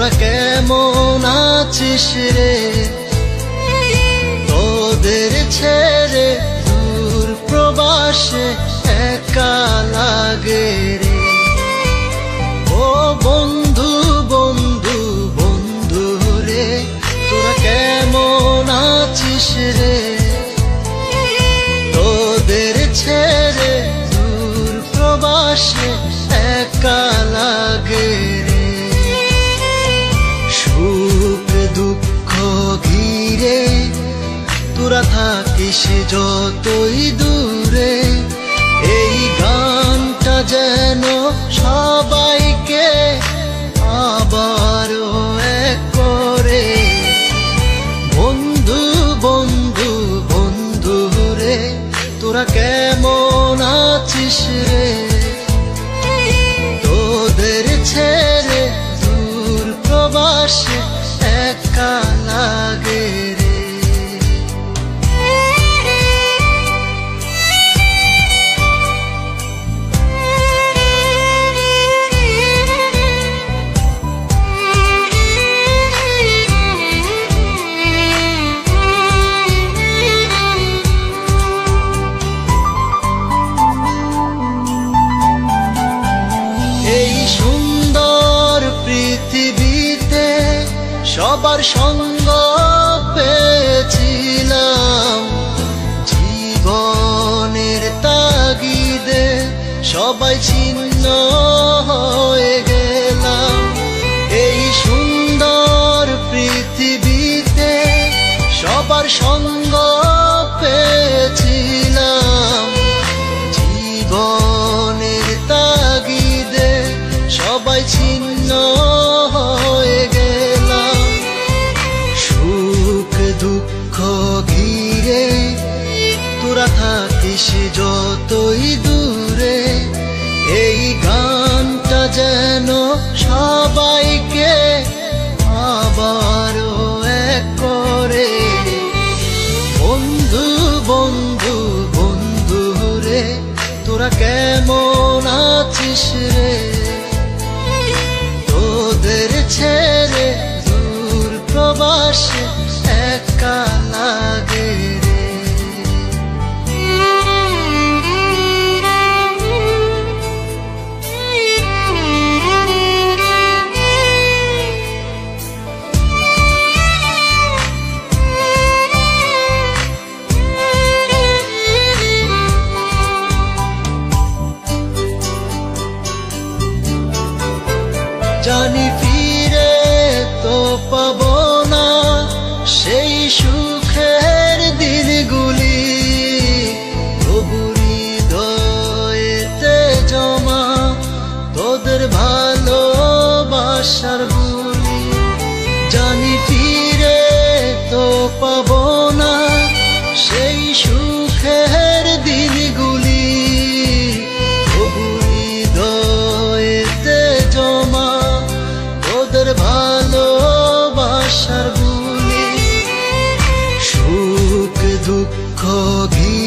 তোরা কেমন আছিস রে? তোদের ছেড়ে দূর প্রবাসে একা লাগে রে। ও বন্ধু বন্ধু বন্ধু রে, তোরা কেমন আছিস রে? তোদের ছেড়ে দূর প্রবাসে একা লাগে রে। সুখ দুঃখ ঘিরে তোরা থাকিস যতই দূরে, এই গানটা যেন সবাইকে আবারও এক করে। বন্ধু বন্ধু বন্ধু রে, তোরা কেমন আছিস রে? তোদের ছেড়ে দূর প্রবাসে একা লাগে রে। এই সুন্দর পৃথিবীতে সবার সঙ্গ পেয়েছিলাম, জীবনের তাগিদে সবাই ছিন্ন হয়ে গেলাম। এই সুন্দর পৃথিবীতে সবার সঙ্গ পেয়েছিলাম, জীবনের তাগিদে সবাই ছিন্ন হয়ে গেলাম। সুখ দুঃখ ঘিরে তোরা থাকিস যতই দূরে, এই গানটা যেন সবাইকে আবারও এক করে। বন্ধু বন্ধু বন্ধু রে, তোরা কেমন আছিস রে? তোদের ছেড়ে দূর প্রবাসে একা লাগে রে। জানি ফিরে তো পাবো না সেই সুখের দিনগুলি, তবু হৃদয়েতে জমা তোদের ভালোবাসার বুলি। জানি ফিরে তো পাবো না সেই সুখের দিনগুলি, তবু হৃদয়েতে জমা তোদের ভালোবাসার বুলি। সুখ দুঃখ ঘিরে